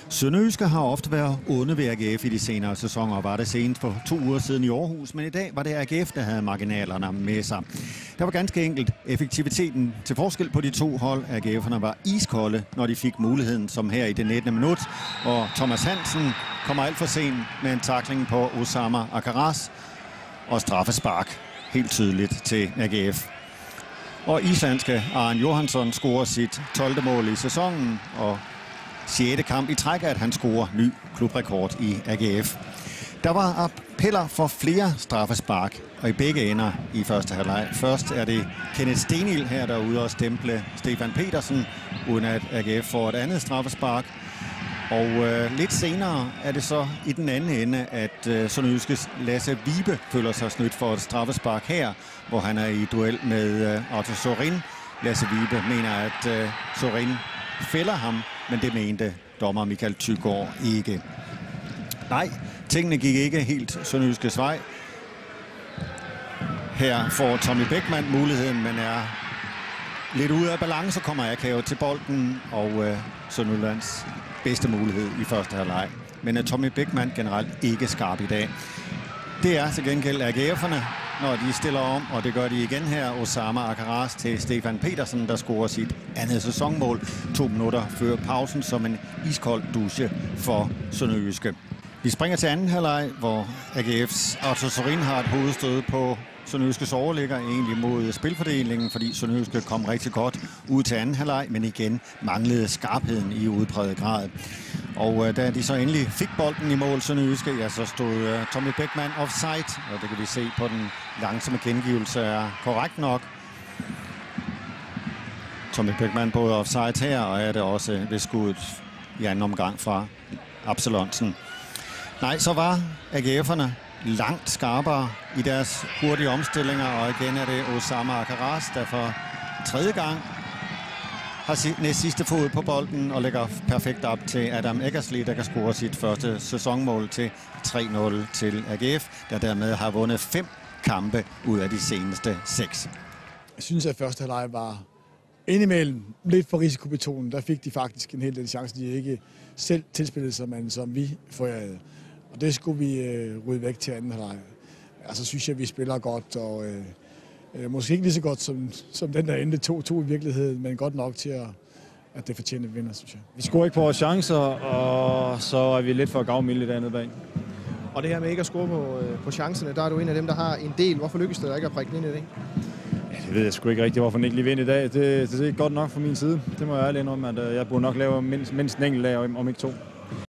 Sønderjyske har ofte været onde ved AGF i de senere sæsoner, var det senest for 2 uger siden i Aarhus, men i dag var det AGF, der havde marginalerne med sig. Der var ganske enkelt effektiviteten til forskel på de to hold. AGF'erne var iskolde, når de fik muligheden, som her i det 19. minut, og Thomas Hansen kommer alt for sent med en tackling på Osama Akaraz og straffespark helt tydeligt til AGF. Og islandske Aron Johansson scorer sit 12. mål i sæsonen, og 6. kamp i træk, at han scorer ny klubrekord i AGF. Der var appeller for flere straffespark, og i begge ender i første halvleg. Først er det Kenneth Stenild her, der er ude og stemple Stefan Petersen, uden at AGF får et andet straffespark. Og lidt senere er det så i den anden ende, at Sønderjyskes Lasse Vibe føler sig snydt for et straffespark her, hvor han er i duel med Arthur Sorin. Lasse Vibe mener, at Sorin fælder ham, men det mente dommer Michael Thygaard ikke. Nej, tingene gik ikke helt Sønderjyskes vej. Her får Tommy Bechmann muligheden, men er lidt ude af balance, kommer Akav til bolden, og Sønderjyllands bedste mulighed i første halvleg. Men Tommy Bechmann generelt ikke skarp i dag. Det er til gengæld AGF'erne, når de stiller om, og det gør de igen her. Osama Akaraz til Stefan Petersen, der scorer sit andet sæsonmål 2 minutter før pausen som en iskold douche for Sønderjyske. Vi springer til anden halvleg, hvor AGF's Arthur Sorin har et hovedstød på Sønderjyskes overligger, egentlig mod spilfordelingen, fordi Sønderjyske kom rigtig godt ud til anden halvleg, men igen manglede skarpheden i udpræget grad. Og da de så endelig fik bolden i mål Sønderjyske, ja, så stod Tommy Bechmann offside, og det kan vi se på den langsomme gengivelse er korrekt nok. Tommy Bechmann både offside her, og er det også ved skuddet i anden omgang fra Absalonsen. Nej, så var AGF'erne langt skarpere i deres hurtige omstillinger, og igen er det Osama Akaraz, der for 3. gang har næst sidste fod på bolden og lægger perfekt op til Adam Eckersley, der kan score sit første sæsonmål til 3-0 til AGF, der dermed har vundet 5 kampe ud af de seneste 6. Jeg synes, at første halvleg var indimellem lidt for risikobetonet. Der fik de faktisk en hel del chance, de ikke selv tilspillede sig, men som vi forærede. Og det skulle vi rydde væk til anden halvleg. Altså synes jeg, vi spiller godt, og måske ikke lige så godt som den der endte 2-2 i virkeligheden, men godt nok til at det fortjener at vinde, synes jeg. Vi scorer ikke på vores chancer, og så er vi lidt for gavmilde dernede bag. Og det her med ikke at score på chancerne, der er du en af dem, der har en del. Hvorfor lykkes det ikke at prikke den ind i det? Ja, det ved jeg sgu ikke rigtigt, hvorfor den ikke lige vinder i dag. Det er ikke godt nok fra min side. Det må jeg ærligt indrømme, at jeg burde nok lave mindst en enkelt dag, om ikke 2.